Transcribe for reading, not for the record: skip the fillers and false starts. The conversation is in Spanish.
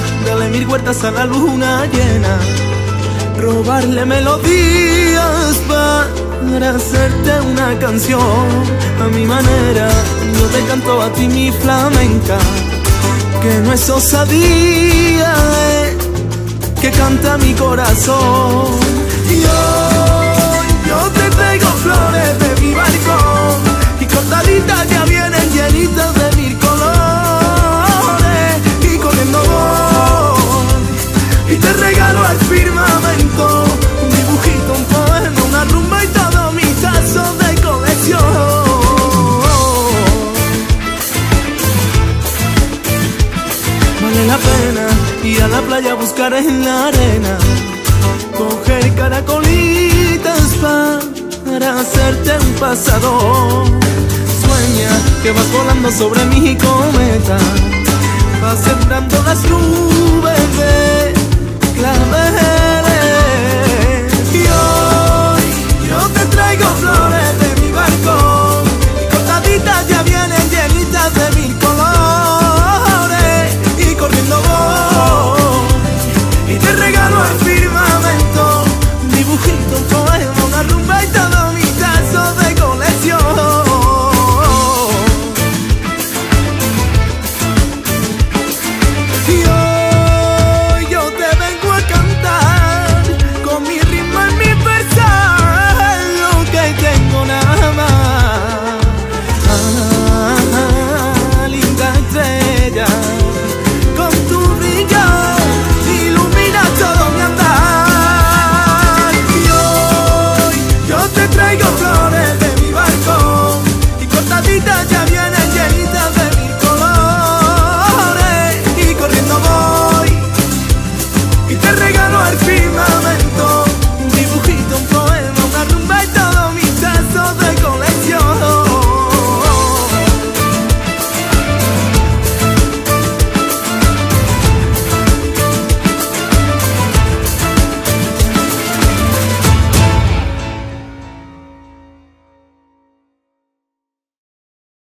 darle mil vueltas a la luna llena, robarle melodías para hacerte una canción a mi manera. Yo te canto a ti mi flamenca, que no es osadía, que canta mi corazón. Yo te traigo flores de mi balcón, y cortaditas ya vienen llenitas de mil colores, y corriendo voy, y te regalo al firmamento un dibujito, un poema, una rumba y todos mis tazos de colección. Vale la pena ir a la playa a buscar en la arena, coger caracolitas para hacerte un pasador. Sueña que vas volando sobre mi cometa, vas sembrando las nubes de claveles. Y hoy yo te traigo flores de mi balcón, y cortaditas ya vienen llenitas de mil colores, y corriendo voy, y te regalo al firmamento un dibujito, un poema, una rumba y todo mi tazo de colección. Y hoy yo te vengo a cantar con mi ritmo en mi versar lo que tengo nada más. Linda estrella, con tu brillo ilumina todo mi andar. Y hoy yo te traigo flores